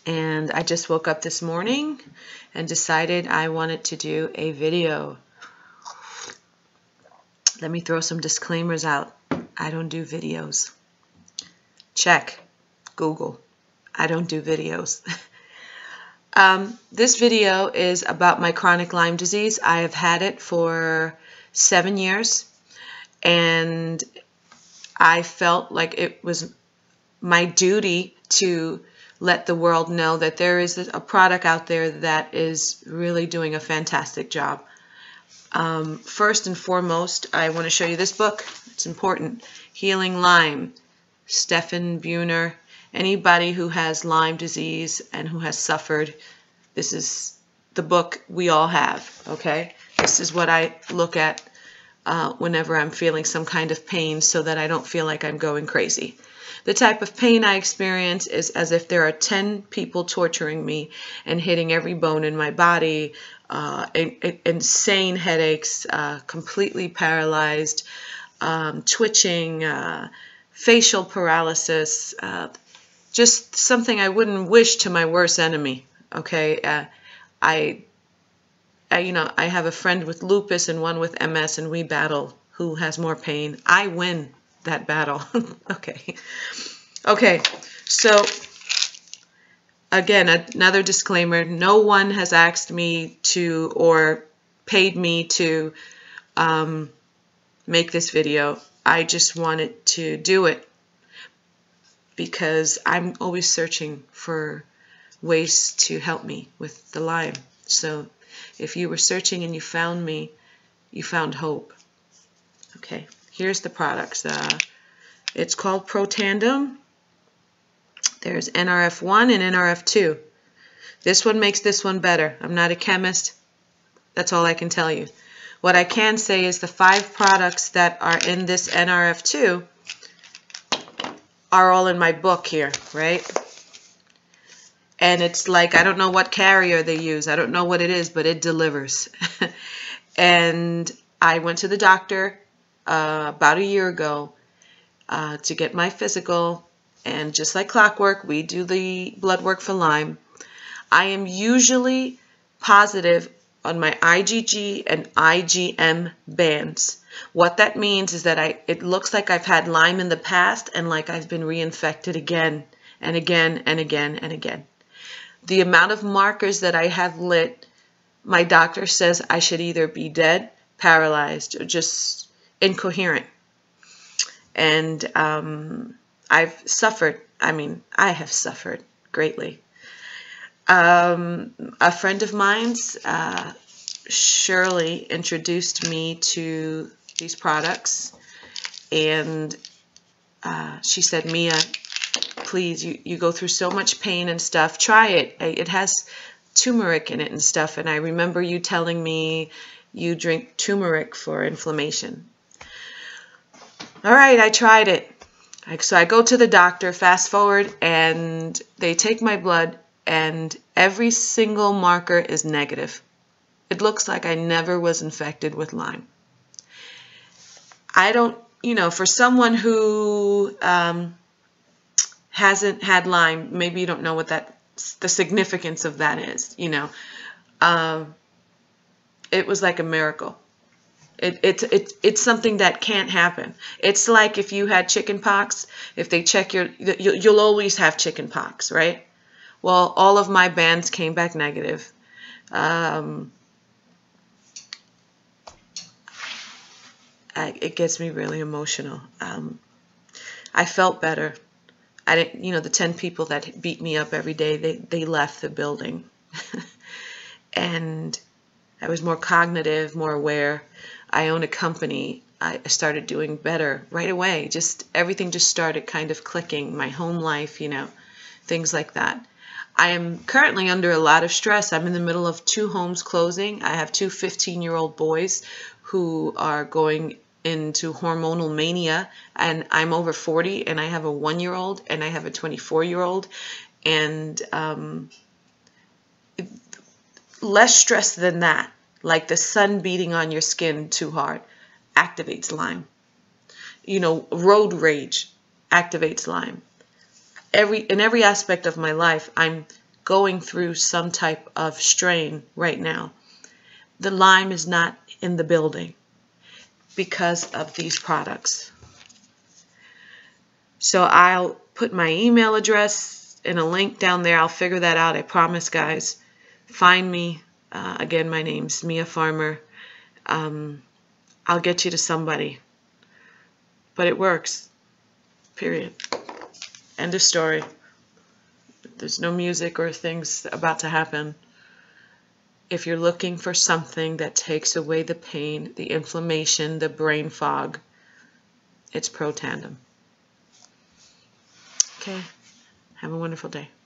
and I just woke up this morning and decided I wanted to do a video. Let me throw some disclaimers out. I don't do videos. Check. Google. I don't do videos. This video is about my chronic Lyme disease. I have had it for 7 years, and I felt like it was my duty to let the world know that there is a product out there that is really doing a fantastic job. First and foremost, I want to show you this book. It's important. Healing Lyme, Stephan Buhner. Anybody who has Lyme disease and who has suffered, this is the book we all have, okay? This is what I look at whenever I'm feeling some kind of pain so that I don't feel like I'm going crazy. The type of pain I experience is as if there are 10 people torturing me and hitting every bone in my body, insane headaches, completely paralyzed, twitching, facial paralysis, just something I wouldn't wish to my worst enemy. Okay, I have a friend with lupus and one with MS, and we battle who has more pain. I win that battle. Okay, so again, another disclaimer: no one has asked me to or paid me to make this video. I just wanted to do it because I'm always searching for ways to help me with the Lyme. So if you were searching and you found me, you found hope. Okay, here's the products. It's called Protandim. There's NRF1 and NRF2. This one makes this one better. I'm not a chemist. That's all I can tell you. What I can say is the 5 products that are in this NRF2 are all in my book here, right? And it's like, I don't know what carrier they use. I don't know what it is, but it delivers. And I went to the doctor about a year ago to get my physical. And just like clockwork, we do the blood work for Lyme. I am usually positive on my IgG and IgM bands. What that means is that it looks like I've had Lyme in the past and like I've been reinfected again and again and again and again. The amount of markers that I have lit, my doctor says I should either be dead, paralyzed, or just incoherent. And I've suffered. I mean, I have suffered greatly. A friend of mine's, Shirley, introduced me to these products, and she said, Mia, please, you go through so much pain and stuff, try it. It has turmeric in it and stuff, and I remember you telling me you drink turmeric for inflammation. All right, I tried it. So I go to the doctor, fast forward, and they take my blood, and every single marker is negative. It looks like I never was infected with Lyme. I don't, for someone who hasn't had Lyme, maybe you don't know what the significance of that is, It was like a miracle. It's something that can't happen. It's like if you had chicken pox, if they check you'll always have chicken pox, right? Well, all of my bands came back negative. It gets me really emotional. I felt better. I didn't, the 10 people that beat me up every day, they left the building. And I was more cognitive, more aware. I own a company. I started doing better right away. Everything just started kind of clicking. My home life, things like that. I am currently under a lot of stress. I'm in the middle of 2 homes closing. I have 2 15-year-old boys who are going into hormonal mania, and I'm over 40, and I have a 1-year-old, and I have a 24-year-old, and less stress than that, like the sun beating on your skin too hard, activates Lyme. Road rage activates Lyme. In every aspect of my life, I'm going through some type of strain right now, the Lyme is not in the building because of these products. So I'll put my email address and a link down there. I'll figure that out. I promise, guys. Find me. Again, my name's Mia Farmer. I'll get you to somebody. But it works. Period. End of story. There's no music or things about to happen. If you're looking for something that takes away the pain, the inflammation, the brain fog, it's Protandim. Okay. Have a wonderful day.